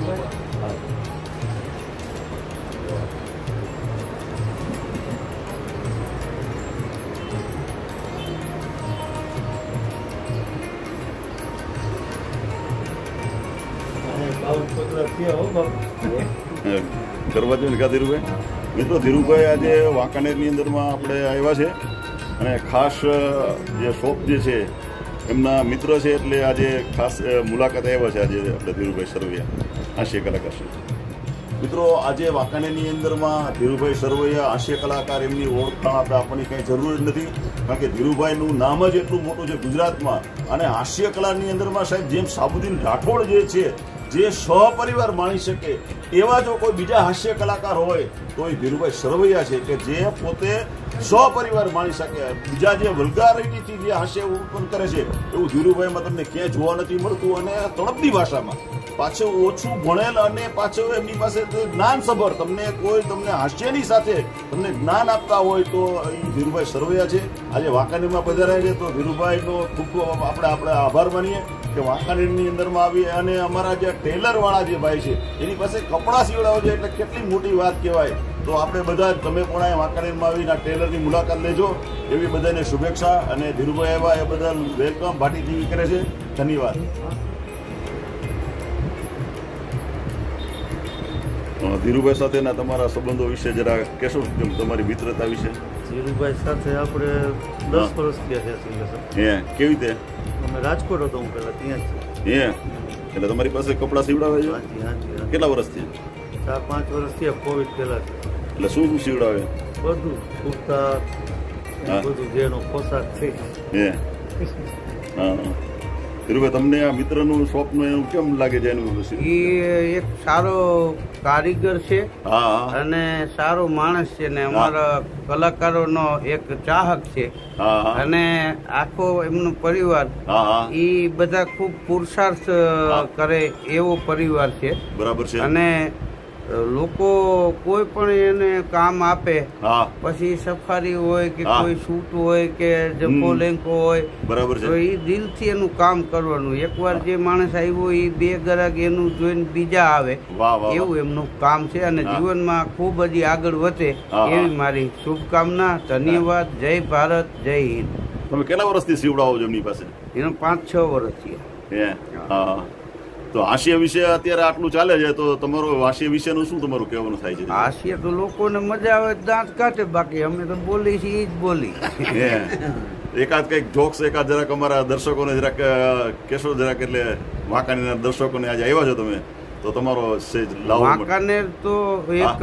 કરવા જોઈએ ને ધીરુભાઈ. મિત્રો ધીરુભાઈ આજે વાંકાનેરની અંદરમાં આપણે આવ્યા છે અને ખાસ જે શોપ જે છે એમના મિત્ર છે એટલે આજે ખાસ મુલાકાત આવ્યા છે આજે આપણે ધીરુભાઈ સરવૈયા હાસ્ય કલાકાર છે. મિત્રો આજે વાંકાનેરની અંદરમાં ધીરુભાઈ સરવૈયા હાસ્ય કલાકાર એમની ઓળખાણ આપણે આપવાની કંઈ જરૂર જ નથી, કારણ કે ધીરુભાઈનું નામ જ એટલું મોટું છે ગુજરાતમાં. અને હાસ્ય કલાની અંદરમાં સાહેબ જેમ સાબુદ્દીન રાઠોડ જે છે જે સહપરિવાર માણી શકે એવા જો કોઈ બીજા હાસ્ય કલાકાર હોય તો એ ધીરુભાઈ સરવૈયા છે કે જે પોતે સહપરિવાર માણી શકે. બીજા જે વલ્ગારિટીથી જે હાસ્ય ઉત્પન્ન કરે છે એવું ધીરુભાઈમાં તમને ક્યાંય જોવા નથી મળતું. અને તળપદી ભાષામાં પાછું ઓછું ભણેલ અને પાછું એમની પાસે જ્ઞાનસભર તમને હાસ્યની સાથે તમને જ્ઞાન આપતા હોય તો એ ધીરુભાઈ સરવૈયા છે. આજે વાંકાનેરમાં પધાર્યા છે તો ધીરુભાઈનો ખૂબ ખૂબ આપણે આભાર માનીએ કે વાંકાનેરની અંદરમાં આવી. અને અમારા જે ટેલરવાળા જે ભાઈ છે એની પાસે કપડાં સીવડાવો છે એટલે કેટલી મોટી વાત કહેવાય. તો આપણે બધા તમે પણ અહીંયા વાંકાનેરમાં આવીને ટેલરની મુલાકાત લેજો એવી બધાને શુભેચ્છા. અને ધીરુભાઈ આવ્યા એ બદલ વેલકમ ભાટી ટીવી કરે છે. ધન્યવાદ. ધીરુભાઈ સાથેના તમારા સંબંધો વિશે જરા કહેશો, તમારી મિત્રતા વિશે? ધીરુભાઈ સાથે આપણે 10 વર્ષ થયા છે. કેવી રીતે? અમે રાજકોટ હતો હું પહેલા ત્યાં જ. એટલે તમારી પાસે કપડાં સીવડાવે છે? કેટલા વર્ષથી? 4-5 વર્ષ થયા, કોવિડ પહેલા. એટલે શું શું સીવડાવે? બધું કુર્તા બધું જેનો પોશાક છે. હા. ધીરુભાઈ તમને આ મિત્રનું સ્વપ્ન એનું કેમ લાગે છે? એનું એ એક સારો કારીગર છે અને સારો માણસ છે ને અમારા કલાકારોનો એક ચાહક છે. અને આખો એમનો પરિવાર એ બધા ખૂબ પુરુષાર્થ કરે એવો પરિવાર છે. બરાબર છે. અને લોકો કોઈ પણ એને કામ આપે, પછી સફારી હોય કે કોઈ શૂટ હોય કે જમ્બો લેન્કો હોય, બરાબર છે, તો એ દિલથી એનું કામ કરવાનું. એકવાર જે માણસ આવ્યો એ 2 ગ્રાહક એનું જોઈને બીજા આવે એવું એમનું કામ છે. અને જીવનમાં ખૂબ હજી આગળ વધે એવી મારી શુભકામના. ધન્યવાદ. જય ભારત, જય હિન્દ. તમે કેટલા વર્ષથી સીવડાવો છો એમની પાસે? એનો 5-6 વર્ષ થયા. તો હાસ્ય વિશે અત્યારે આટલું ચાલે છે તો તમારું હાસ્ય વિશેનું શું તમારું કહેવાનું થાય છે? હાસ્ય તો લોકોને મજા આવે દાંત કાઢે, બાકી અમે તો બોલી છીએ જ બોલી. એકાદ કઈક જોક્સ એકાદ જરાક અમારા દર્શકોને જરાક કહેશો જરાક, એટલે વાંકાનેરના દર્શકોને આજે આવ્યા છો તમે તો તમારો વાંકાનેર તો એક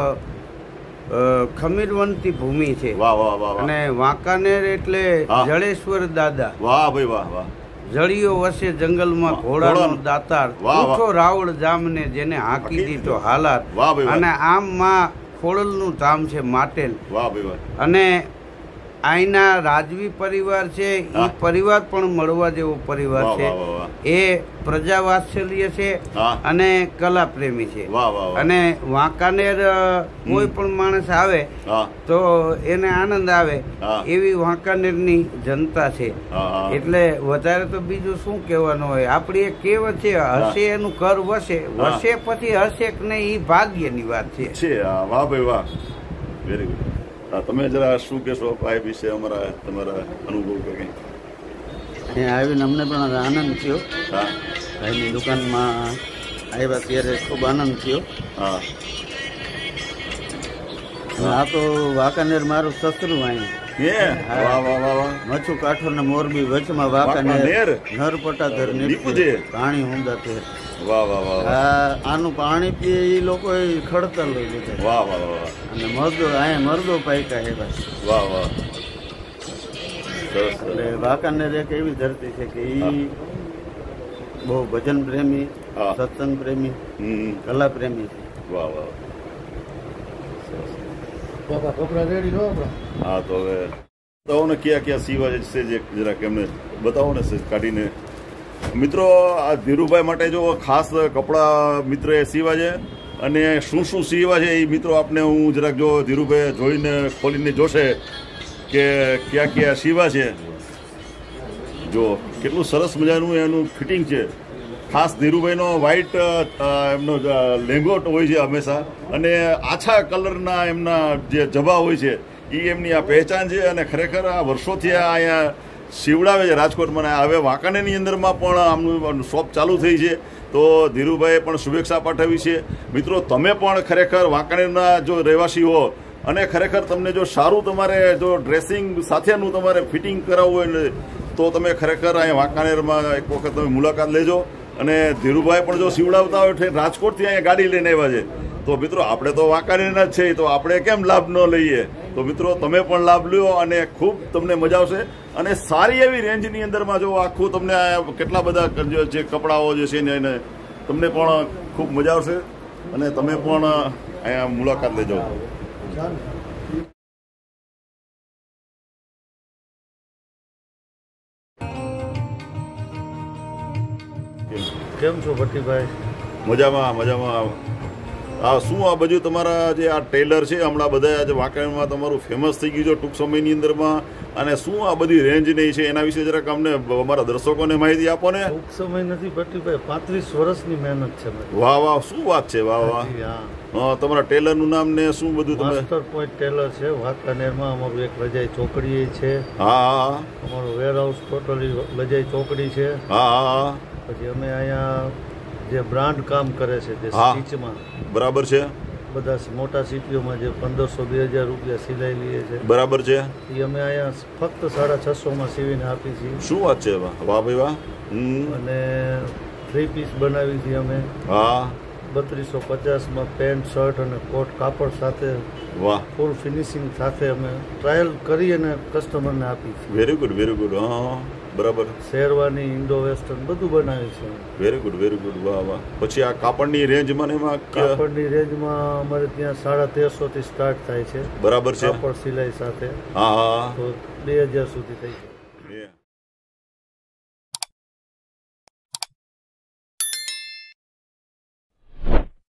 ખમીરવંતી ભૂમિ છે. વાહ વાહ વાહ. અને વાંકાનેર એટલે જળેશ્વર દાદા. વાહ ભાઈ વાહ વાહ. જળીઓ વસે જંગલમાં ઘોડાનો દાતાર, ઉઠો રાવળ જામને જેને હાંકી દીધો હાલાર. અને આમ માં ખોડલનું ધામ છે માટેલ. અને અહીંના રાજવી પરિવાર છે એ પરિવાર પણ મળવા જેવો પરિવાર છે. એ પ્રજા વાત્સલ્ય છે અને કલા પ્રેમી છે. અને વાંકાનેર કોઈ પણ માણસ આવે તો એને આનંદ આવે એવી વાંકાનેરની જનતા છે. એટલે વધારે તો બીજું શું કહેવાનું હોય. આપણી એક કહેવત છે, હશે એનું ઘર વસે, વસે પછી હશે કે નહીં એ ભાગ્યની વાત છે. વાહ ભાઈ વાહ, વેરી ગુડ. તમે જરા શું કહેશો ભાઈ વિશે, તમારા અનુભવ કંઈ? અહીંયા આવીને અમને પણ આનંદ થયો. ભાઈની દુકાનમાં આવ્યા ત્યારે ખૂબ આનંદ થયો. આ તો વાંકાનેર મારું સસરું અહીંયા મચ્છુ કાંઠો ને મોરબી વચમાં વાંકાનેર નરપટાધર પાણી ઊંડા તે. આનું પાણી પીએ એ લોકો ખડતર લઈ લીધા. અને અહીંયા મરદો પાયકા હે બસ. એટલે વાંકાનેર એક એવી ધરતી છે કે એ બહુ ભજન પ્રેમી, સત્સંગ પ્રેમી, કલા પ્રેમી છે. હા, તો હવે બતાવો ને ક્યાં ક્યાં સીવા છે જરાક એમને બતાવો ને કાઢીને. મિત્રો આ ધીરુભાઈ માટે જો ખાસ કપડા મિત્રએ સીવા છે અને શું શું સીવા છે એ મિત્રો આપને હું જરાક જો ધીરુભાઈ જોઈને ખોલીને જોશે કે ક્યાં ક્યાં સીવા છે. જો કેટલું સરસ મજાનું એનું ફિટિંગ છે. ખાસ ધીરુભાઈનો વ્હાઈટ એમનો લેંગોટ હોય છે હંમેશા, અને આછા કલરના એમના જે જભા હોય છે એ એમની આ પહેચાન છે. અને ખરેખર આ વર્ષોથી અહીંયા સીવડાવે છે રાજકોટમાં. હવે વાંકાનેરની અંદરમાં પણ આમનું શોપ ચાલુ થઈ છે, તો ધીરુભાઈએ પણ શુભેચ્છા પાઠવી છે. મિત્રો, તમે પણ ખરેખર વાંકાનેરના જો રહેવાસી હો અને ખરેખર તમને જો સારું તમારે જો ડ્રેસિંગ સાથેનું તમારે ફિટિંગ કરાવવું હોય તો તમે ખરેખર અહીંયા વાંકાનેરમાં એક વખત તમે મુલાકાત લેજો. અને ધીરુભાઈ પણ જો સીવડાવતા હોય રાજકોટથી અહીંયા ગાડી લઈને આવ્યા છે, તો મિત્રો આપણે તો વાંકાનેરના જ છે, તો આપણે કેમ લાભ ન લઈએ? તો મિત્રો, તમે પણ લાભ લ્યો અને ખૂબ તમને મજા આવશે. અને સારી એવી રેન્જની અંદરમાં જો આખું તમને કેટલા બધા જે કપડાઓ જે છે ને એને તમને પણ ખૂબ મજા આવશે, અને તમે પણ અહીંયા મુલાકાત લેજો. કેમ છો ભટ્ટીભાઈ? મજામાં મજામાં. શું આ બધું તમારા જે આ ટેલર છે હમણાં બધા આજે વાંકાનેરમાં તમારું ફેમસ થઈ ગયું છે ટૂંક સમયની અંદરમાં, અને શું આ બધી રેન્જ નહીં છે એના વિશે જરાક અમને અમારા દર્શકોને માહિતી આપો ને. ટૂંક સમય નથી ભટ્ટીભાઈ, 35 વર્ષની મહેનત છે. વાહ વાહ, શું વાત છે, વાહ વાહ. હા, તમારા ટેલરનું નામ ને શું બધું? તમે માસ્ટર પોઈન્ટ ટેલર છે વાંકાનેરમાં. અમારું એક લજાઈ ચોકડી છે. હા હા. અમારું વેરહાઉસ ટોટલી લજાઈ ચોકડી છે. હા હા. પછી અમે અહીંયા જે બ્રાન્ડ કામ કરે છે જે સ્ટીચમાં, બરાબર છે, બધા મોટા સિટીઓમાં જે 1500-2000 રૂપિયા સિલાઈ લઈએ છે, બરાબર છે, એ અમે અહીંયા ફક્ત 650 સીવીને આપી છીએ. શું વાત છે, વાહ ભાઈ વાહ. અને 3 પીસ બનાવી છીએ અમે. હા. 3250 પેન્ટ શર્ટ અને કોટ કાપડ સાથે, વાહ, ફૂલ ફિનિશિંગ સાથે અમે ટ્રાયલ કરી અને કસ્ટમરને આપી છે. Very good, very good. હા, બરાબર. શેરવાની, ઇન્ડો વેસ્ટર્ન બધું બનાવી છે. Very good, very good. વાહ વાહ. પછી આ કાપડની રેન્જમાં એમાં કાપડની રેન્જમાં અમારે ત્યાં 1350 થી સ્ટાર્ટ થાય છે. બરાબર છે. કાપડ સિલાઈ સાથે. હા હા. તો 2000 સુધી થઈ જાય.